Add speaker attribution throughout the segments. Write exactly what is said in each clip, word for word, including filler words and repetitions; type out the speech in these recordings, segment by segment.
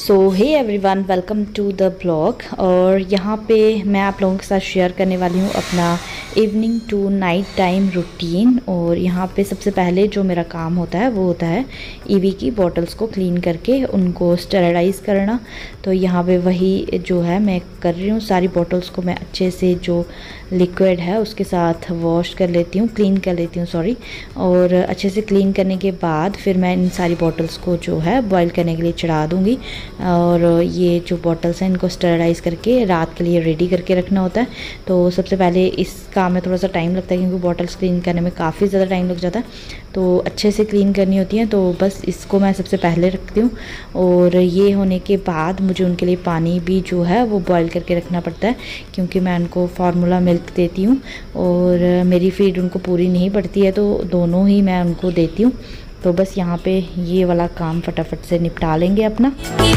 Speaker 1: So hey everyone, welcome to the blog. और यहाँ पे मैं आप लोगों के साथ शेयर करने वाली हूँ अपना evening to night time routine. और यहाँ पे सबसे पहले जो मेरा काम होता है वो होता है ईवी की बॉटल्स को क्लीन करके उनको स्टेरलाइज़ करना। तो यहाँ पे वही जो है मैं कर रही हूँ। सारी बॉटल्स को मैं अच्छे से जो लिक्विड है उसके साथ वॉश कर लेती हूँ, क्लीन कर लेती हूँ सॉरी। और अच्छे से क्लीन करने के बाद फिर मैं इन सारी बॉटल्स को जो है बॉईल करने के लिए चढ़ा दूँगी। और ये जो बॉटल्स हैं इनको स्टरलाइज़ करके रात के लिए रेडी करके रखना होता है। तो सबसे पहले इस काम में थोड़ा सा टाइम लगता है क्योंकि बॉटल्स क्लीन करने में काफ़ी ज़्यादा टाइम लग जाता है। तो अच्छे से क्लीन करनी होती है, तो बस इसको मैं सबसे पहले रखती हूँ। और ये होने के बाद मुझे उनके लिए पानी भी जो है वो बॉईल करके रखना पड़ता है क्योंकि मैं उनको फार्मूला मिल्क देती हूँ और मेरी फीड उनको पूरी नहीं पड़ती है, तो दोनों ही मैं उनको देती हूँ। तो बस यहाँ पे ये वाला काम फटाफट से निपटा लेंगे अपना।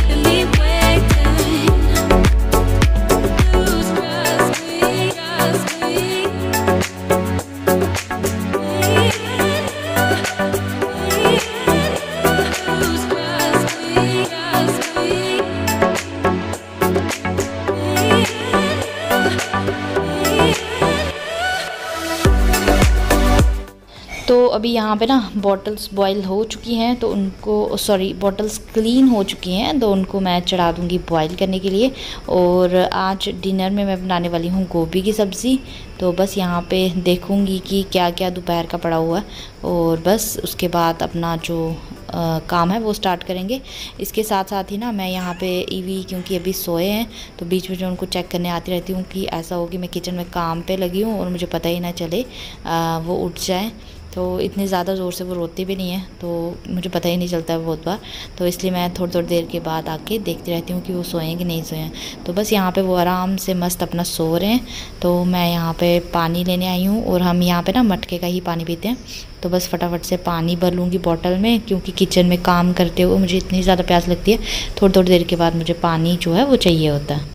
Speaker 1: तो अभी यहाँ पे ना बॉटल्स बॉईल हो चुकी हैं, तो उनको सॉरी बॉटल्स क्लीन हो चुकी हैं, तो उनको मैं चढ़ा दूँगी बॉईल करने के लिए। और आज डिनर में मैं बनाने वाली हूँ गोभी की सब्ज़ी। तो बस यहाँ पे देखूँगी कि क्या क्या दोपहर का पड़ा हुआ है और बस उसके बाद अपना जो आ, काम है वो स्टार्ट करेंगे। इसके साथ साथ ही ना मैं यहाँ पे ईवी क्योंकि अभी सोए हैं तो बीच में जो उनको चेक करने आती रहती हूँ कि ऐसा हो कि मैं किचन में काम पे लगी हूँ और मुझे पता ही ना चले आ, वो उठ जाए। तो इतनी ज़्यादा ज़ोर से वो रोती भी नहीं है तो मुझे पता ही नहीं चलता है बहुत बार। तो इसलिए मैं थोड़ी थोड़ी देर के बाद आके देखती रहती हूँ कि वो सोएं कि नहीं सोएं। तो बस यहाँ पे वो आराम से मस्त अपना सो रहे हैं। तो मैं यहाँ पे पानी लेने आई हूँ और हम यहाँ पे ना मटके का ही पानी पीते हैं। तो बस फटाफट से पानी भर लूँगी बॉटल में क्योंकि किचन में काम करते हुए मुझे इतनी ज़्यादा प्यास लगती है। थोड़ी थोड़ी देर के बाद मुझे पानी जो है वो चाहिए होता है।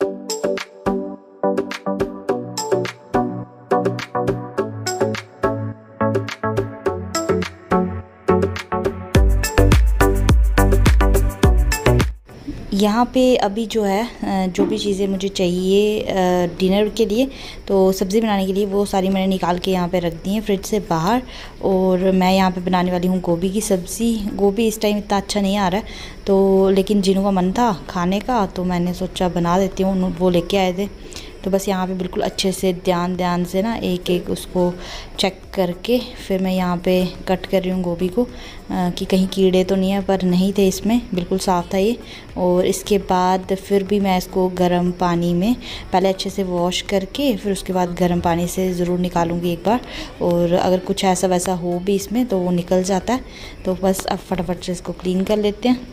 Speaker 1: यहाँ पे अभी जो है जो भी चीज़ें मुझे चाहिए डिनर के लिए, तो सब्ज़ी बनाने के लिए वो सारी मैंने निकाल के यहाँ पे रख दी हैं फ्रिज से बाहर। और मैं यहाँ पे बनाने वाली हूँ गोभी की सब्ज़ी। गोभी इस टाइम इतना अच्छा नहीं आ रहा है तो लेकिन जिन्हों का मन था खाने का तो मैंने सोचा बना देती हूँ, वो लेके आए थे। तो बस यहाँ पे बिल्कुल अच्छे से ध्यान ध्यान से ना एक एक उसको चेक करके फिर मैं यहाँ पे कट कर रही हूँ गोभी को आ, कि कहीं कीड़े तो नहीं है, पर नहीं थे इसमें, बिल्कुल साफ़ था ये। और इसके बाद फिर भी मैं इसको गर्म पानी में पहले अच्छे से वॉश करके फिर उसके बाद गर्म पानी से ज़रूर निकालूंगी एक बार। और अगर कुछ ऐसा वैसा हो भी इसमें तो वो निकल जाता है। तो बस अब फटाफट से इसको क्लीन कर लेते हैं।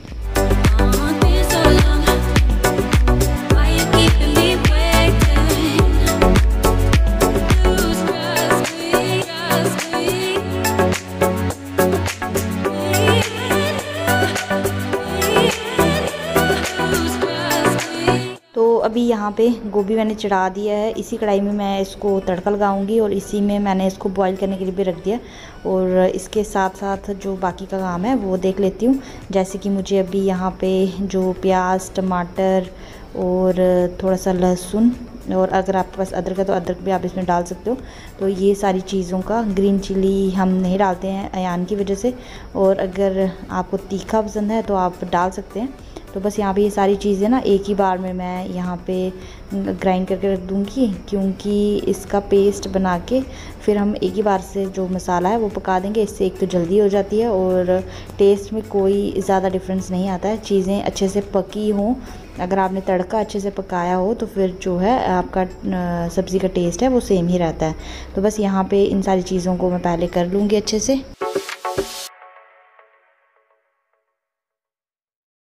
Speaker 1: अभी यहाँ पे गोभी मैंने चढ़ा दिया है, इसी कढ़ाई में मैं इसको तड़का लगाऊंगी और इसी में मैंने इसको बॉईल करने के लिए भी रख दिया। और इसके साथ साथ जो बाकी का काम है वो देख लेती हूँ। जैसे कि मुझे अभी यहाँ पे जो प्याज, टमाटर और थोड़ा सा लहसुन, और अगर आपके पास अदरक है तो अदरक भी आप इसमें डाल सकते हो। तो ये सारी चीज़ों का, ग्रीन चिली हम नहीं डालते हैं अयान की वजह से, और अगर आपको तीखा पसंद है तो आप डाल सकते हैं। तो बस यहाँ पे ये सारी चीज़ें ना एक ही बार में मैं यहाँ पे ग्राइंड करके रख दूँगी क्योंकि इसका पेस्ट बना के फिर हम एक ही बार से जो मसाला है वो पका देंगे। इससे एक तो जल्दी हो जाती है और टेस्ट में कोई ज़्यादा डिफरेंस नहीं आता है। चीज़ें अच्छे से पकी हों, अगर आपने तड़का अच्छे से पकाया हो तो फिर जो है आपका सब्ज़ी का टेस्ट है वो सेम ही रहता है। तो बस यहाँ पे इन सारी चीज़ों को मैं पहले कर लूँगी अच्छे से।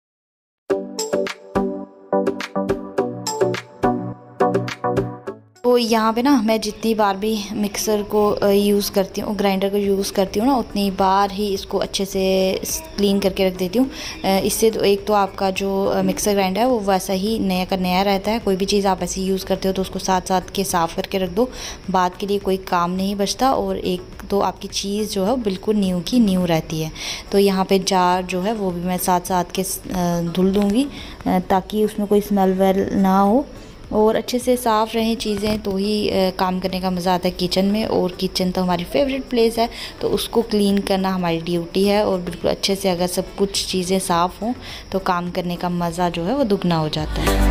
Speaker 1: तो तो यहाँ पे ना मैं जितनी बार भी मिक्सर को यूज़ करती हूँ, ग्राइंडर को यूज़ करती हूँ ना, उतनी बार ही इसको अच्छे से क्लीन करके रख देती हूँ। इससे तो एक तो आपका जो मिक्सर ग्राइंडर है वो वैसा ही नया का नया रहता है। कोई भी चीज़ आप ऐसे यूज़ करते हो तो उसको साथ साथ के साफ़ करके रख दो, बाद के लिए कोई काम नहीं बचता, और एक तो आपकी चीज़ जो है वो बिल्कुल न्यू की न्यू रहती है। तो यहाँ पे जार जो है वो भी मैं साथ साथ के धुल दूँगी ताकि उसमें कोई स्मेल वेल ना हो और अच्छे से साफ़ रहें चीज़ें, तो ही आ, काम करने का मज़ा आता है किचन में। और किचन तो हमारी फेवरेट प्लेस है, तो उसको क्लीन करना हमारी ड्यूटी है। और बिल्कुल अच्छे से अगर सब कुछ चीज़ें साफ़ हों तो काम करने का मज़ा जो है वो दुगना हो जाता है।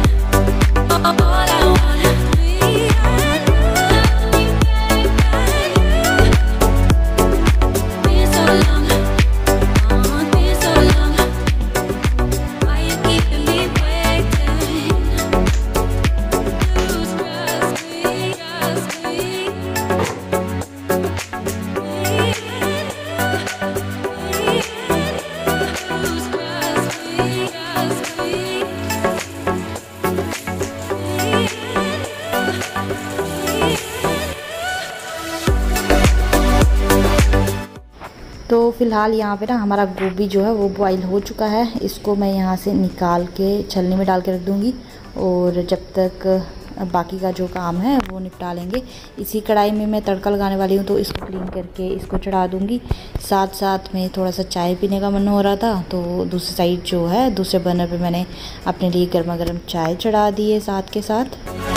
Speaker 1: तो फ़िलहाल यहाँ पे ना हमारा गोभी जो है वो बॉईल हो चुका है। इसको मैं यहाँ से निकाल के छलनी में डाल के रख दूँगी, और जब तक बाकी का जो काम है वो निपटा लेंगे। इसी कढ़ाई में मैं तड़का लगाने वाली हूँ, तो इसको क्लीन करके इसको चढ़ा दूँगी। साथ साथ में थोड़ा सा चाय पीने का मन हो रहा था, तो दूसरी साइड जो है दूसरे बर्नर पे मैंने अपने लिए गर्मा गर्म चाय चढ़ा दी है साथ के साथ।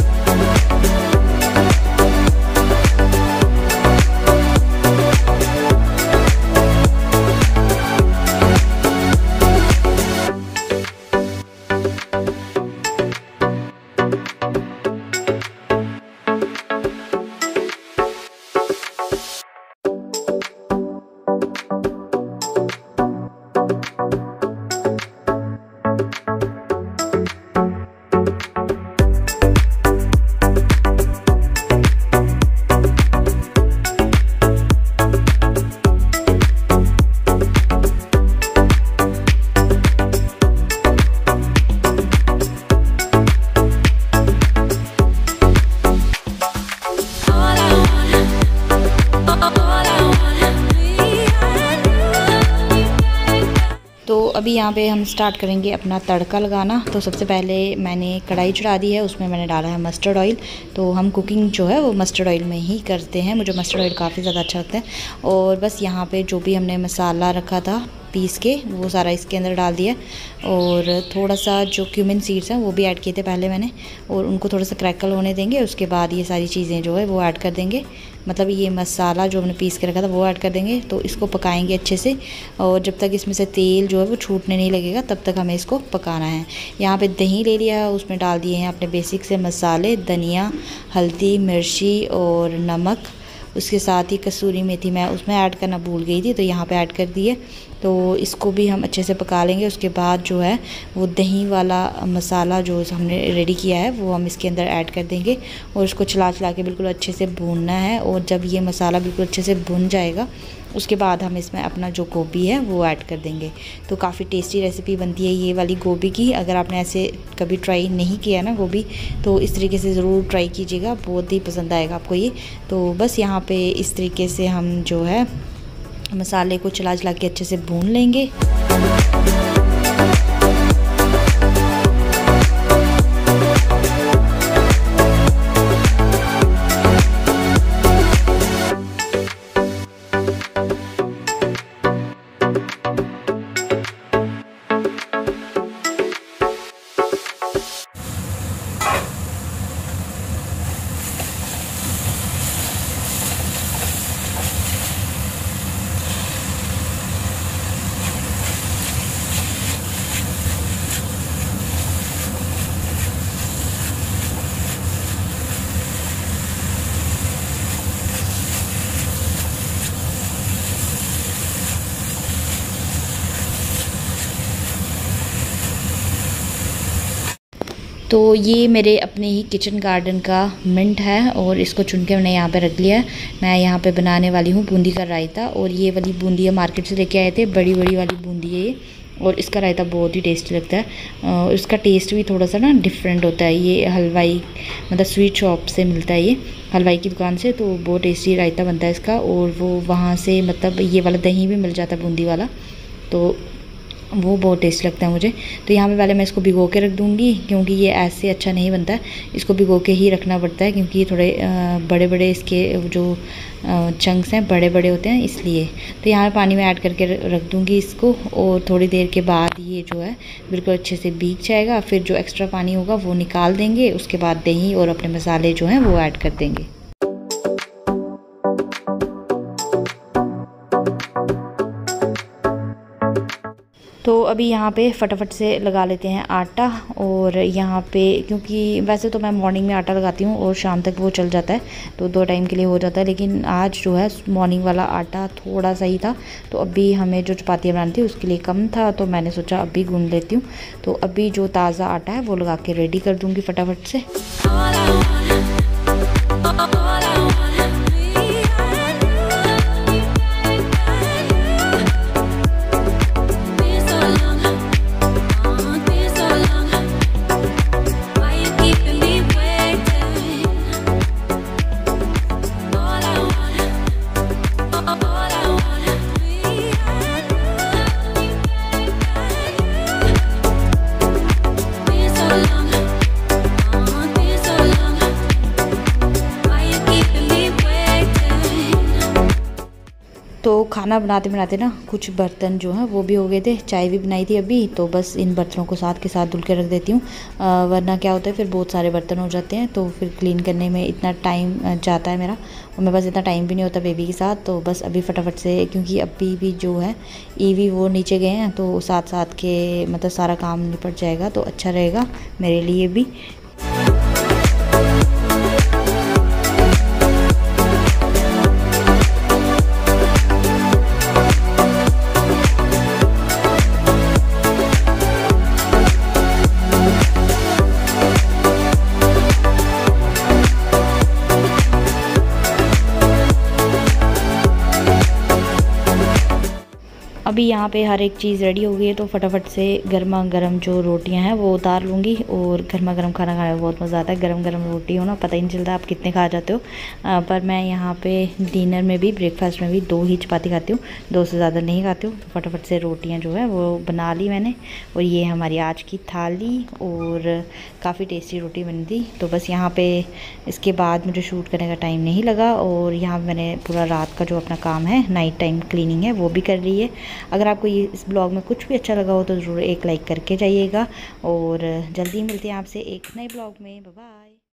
Speaker 1: तो अभी यहाँ पे हम स्टार्ट करेंगे अपना तड़का लगाना। तो सबसे पहले मैंने कढ़ाई चढ़ा दी है, उसमें मैंने डाला है मस्टर्ड ऑयल। तो हम कुकिंग जो है वो मस्टर्ड ऑयल में ही करते हैं, मुझे मस्टर्ड ऑयल काफ़ी ज़्यादा अच्छा लगता है। और बस यहाँ पे जो भी हमने मसाला रखा था पीस के, वो सारा इसके अंदर डाल दिया। और थोड़ा सा जो क्यूमिन सीड्स हैं वो भी ऐड किए थे पहले मैंने, और उनको थोड़ा सा क्रैकल होने देंगे। उसके बाद ये सारी चीज़ें जो है वो ऐड कर देंगे, मतलब ये मसाला जो हमने पीस के रखा था वो ऐड कर देंगे। तो इसको पकाएंगे अच्छे से, और जब तक इसमें से तेल जो है वो छूटने नहीं लगेगा तब तक हमें इसको पकाना है। यहाँ पे दही ले लिया है, उसमें डाल दिए हैं अपने बेसिक से मसाले, धनिया, हल्दी, मिर्ची और नमक। उसके साथ ही कसूरी मेथी मैं उसमें ऐड करना भूल गई थी, तो यहाँ पे ऐड कर दी है। तो इसको भी हम अच्छे से पका लेंगे। उसके बाद जो है वो दही वाला मसाला जो हमने रेडी किया है वो हम इसके अंदर ऐड कर देंगे, और इसको चला चला के बिल्कुल अच्छे से भूनना है। और जब ये मसाला बिल्कुल अच्छे से भुन जाएगा उसके बाद हम इसमें अपना जो गोभी है वो ऐड कर देंगे। तो काफ़ी टेस्टी रेसिपी बनती है ये वाली गोभी की। अगर आपने ऐसे कभी ट्राई नहीं किया ना गोभी, तो इस तरीके से ज़रूर ट्राई कीजिएगा, बहुत ही पसंद आएगा आपको ये। तो बस यहाँ पे इस तरीके से हम जो है मसाले को चला चला के अच्छे से भून लेंगे। तो ये मेरे अपने ही किचन गार्डन का मिंट है, और इसको चुन के मैंने यहाँ पे रख लिया है। मैं यहाँ पे बनाने वाली हूँ बूंदी का रायता, और ये वाली बूंदी मार्केट से लेके आए थे, बड़ी बड़ी वाली बूंदी है ये। और इसका रायता बहुत ही टेस्टी लगता है। इसका टेस्ट भी थोड़ा सा ना डिफरेंट होता है। ये हलवाई मतलब स्वीट शॉप से मिलता है, ये हलवाई की दुकान से, तो बहुत टेस्टी रायता बनता है इसका। और वो वहाँ से मतलब ये वाला दही भी मिल जाता है बूंदी वाला, तो वो बहुत टेस्ट लगता है मुझे। तो यहाँ पे पहले मैं इसको भिगो के रख दूँगी, क्योंकि ये ऐसे अच्छा नहीं बनता है, इसको भिगो के ही रखना पड़ता है, क्योंकि ये थोड़े बड़े बड़े इसके जो चंक्स हैं बड़े बड़े होते हैं इसलिए। तो यहाँ पे पानी में ऐड करके रख दूँगी इसको, और थोड़ी देर के बाद ये जो है बिल्कुल अच्छे से भीग जाएगा। फिर जो एक्स्ट्रा पानी होगा वो निकाल देंगे, उसके बाद दही और अपने मसाले जो हैं वो ऐड कर देंगे। तो अभी यहाँ पे फटाफट से लगा लेते हैं आटा। और यहाँ पे क्योंकि वैसे तो मैं मॉर्निंग में आटा लगाती हूँ और शाम तक वो चल जाता है, तो दो टाइम के लिए हो जाता है, लेकिन आज जो है मॉर्निंग वाला आटा थोड़ा सा ही था, तो अभी हमें जो चपातियाँ बनानी थी उसके लिए कम था, तो मैंने सोचा अभी गूंद लेती हूँ। तो अभी जो ताज़ा आटा है वो लगा के रेडी कर दूँगी फटाफट से। तो खाना बनाते बनाते ना कुछ बर्तन जो हैं वो भी हो गए थे, चाय भी बनाई थी अभी, तो बस इन बर्तनों को साथ के साथ धुल के रख देती हूँ, वरना क्या होता है फिर बहुत सारे बर्तन हो जाते हैं, तो फिर क्लीन करने में इतना टाइम जाता है मेरा, और मेरे पास इतना टाइम भी नहीं होता बेबी के साथ। तो बस अभी फटाफट से, क्योंकि अभी भी जो है ईवी वो नीचे गए हैं, तो साथ साथ के मतलब सारा काम निपट जाएगा, तो अच्छा रहेगा मेरे लिए भी। अभी यहाँ पे हर एक चीज़ रेडी हो गई है, तो फटाफट से गर्मा गर्म जो रोटियाँ हैं वो उतार लूँगी। और गर्मा गर्म खाना खाने में बहुत मज़ा आता है, गर्म गर्म रोटी हो ना, पता ही नहीं चलता आप कितने खा जाते हो। आ, पर मैं यहाँ पे डिनर में भी ब्रेकफास्ट में भी दो ही चपाती खाती हूँ, दो से ज़्यादा नहीं खाती हूँ। तो फटाफट से रोटियाँ जो है वो बना ली मैंने, और ये हमारी आज की थाली, और काफ़ी टेस्टी रोटी बनी थी। तो बस यहाँ पर इसके बाद मुझे शूट करने का टाइम नहीं लगा, और यहाँ मैंने पूरा रात का जो अपना काम है नाइट टाइम क्लीनिंग है वो भी कर ली है। अगर आपको ये इस ब्लॉग में कुछ भी अच्छा लगा हो तो ज़रूर एक लाइक करके जाइएगा, और जल्दी मिलते हैं आपसे एक नए ब्लॉग में। Bye bye.